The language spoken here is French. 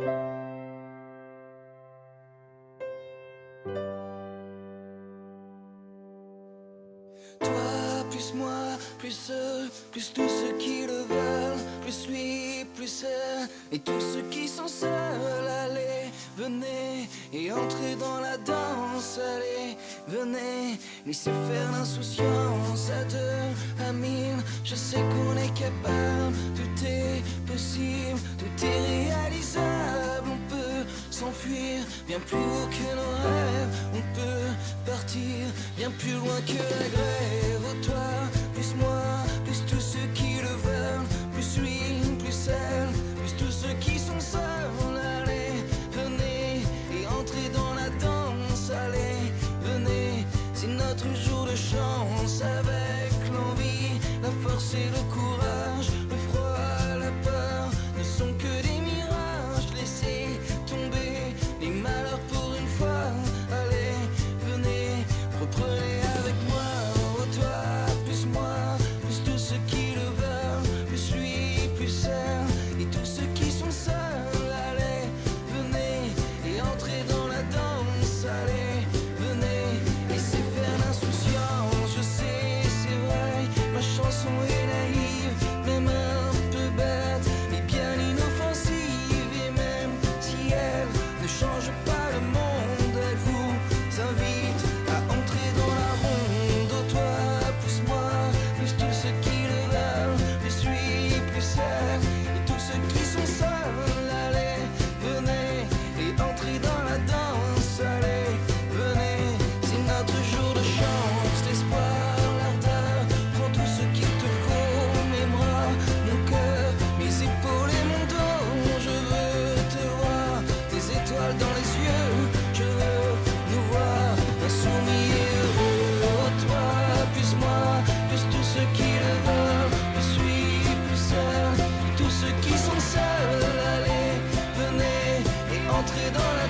Toi, plus moi, plus eux, plus tous ceux qui le veulent, plus lui, plus elle, et tous ceux qui sont seuls. Allez, venez et entrez dans la danse. Allez, venez, laissez faire l'insouciance. À deux, à mille, je sais qu'on est capable. Tout est possible, tout est réalisable. On peut s'enfuir bien plus haut que nos rêves. On peut partir bien plus loin que la grève. Oh, toi, plus moi, plus tous ceux qui le veulent, plus lui, plus elle, plus tous ceux qui sont seuls. Allez, venez et entrez dans la danse. Allez, venez, c'est notre jour de chance. Avec l'envie, la force et le courage, le froid, la peur ne sont que des mirages. Laissez tomber les malheurs pour une fois. Allez, venez, reprenez avec moi. Oh, toi, plus moi, plus tous ceux qui le veulent, plus lui, plus elle, et tous ceux qui sont seuls. Allez, venez et entrez dans la danse. Allez, venez, laissez faire l'insouciance. Je sais, c'est vrai, ma chanson est naïve, même un peu bête, mais bien inoffensive. Et même si elle ne change pas le monde, elle vous invite à entrer dans la ronde. Oh, toi, plus moi, plus tous ceux qui le veulent, plus lui, plus elle, et tous ceux qui sont seuls. Allez, venez et entrez dans la danse. Allez, venez, c'est notre jour de chance. L'espoir, l'ardeur, prends tout ce qu'il te faut. Mes bras, mon cœur, mes épaules et mon dos. Je veux te voir, tes étoiles dans les yeux. Je veux nous voir insoumis et heureux. Oh, toi, plus moi, plus tous ceux qui le veulent, plus lui, plus elle, tous ceux qui sont seuls. Allez, venez et entrez dans la